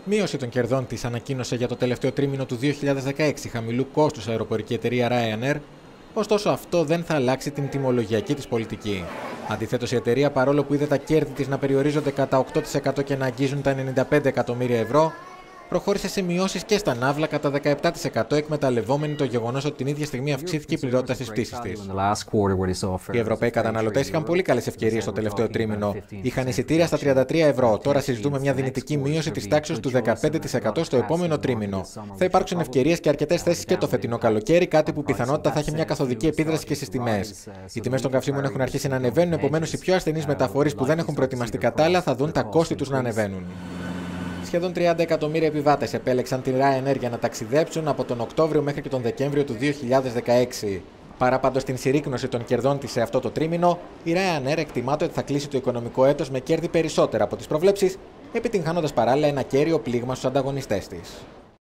Μείωση των κερδών της ανακοίνωσε για το τελευταίο τρίμηνο του 2016 χαμηλού κόστους αεροπορική εταιρεία Ryanair, ωστόσο αυτό δεν θα αλλάξει την τιμολογιακή της πολιτική. Αντιθέτως, η εταιρεία, παρόλο που είδε τα κέρδη της να περιορίζονται κατά 8% και να αγγίζουν τα 95 εκατομμύρια ευρώ, προχώρησε σε μειώσεις και στα ναύλα κατά 17%, εκμεταλλευόμενη το γεγονός ότι την ίδια στιγμή αυξήθηκε η πληρότητα στις πτήσεις της. Οι Ευρωπαίοι καταναλωτές είχαν πολύ καλές ευκαιρίες στο τελευταίο τρίμηνο. Είχαν εισιτήρια στα 33 ευρώ. Τώρα συζητούμε μια δυνητική μείωση της τάξης του 15% στο επόμενο τρίμηνο. Θα υπάρξουν ευκαιρίες και αρκετές θέσεις και το φετινό καλοκαίρι, κάτι που πιθανότητα θα έχει μια καθοδική επίδραση και στις τιμές. Οι τιμές των καυσίμων έχουν αρχίσει να ανεβαίνουν, επομένως οι πιο ασθενείς μεταφορείς που δεν έχουν προετοιμαστεί κατάλληλα θα δουν τα κόστη τους να ανεβαίνουν. Σχεδόν 30 εκατομμύρια επιβάτες επέλεξαν την Ryanair για να ταξιδέψουν από τον Οκτώβριο μέχρι και τον Δεκέμβριο του 2016. Παρά πάντως την συρρίκνωση των κερδών της σε αυτό το τρίμηνο, η Ryanair εκτιμάται ότι θα κλείσει το οικονομικό έτος με κέρδη περισσότερα από τις προβλέψεις, επιτυγχάνοντας παράλληλα ένα κέριο πλήγμα στους ανταγωνιστές της.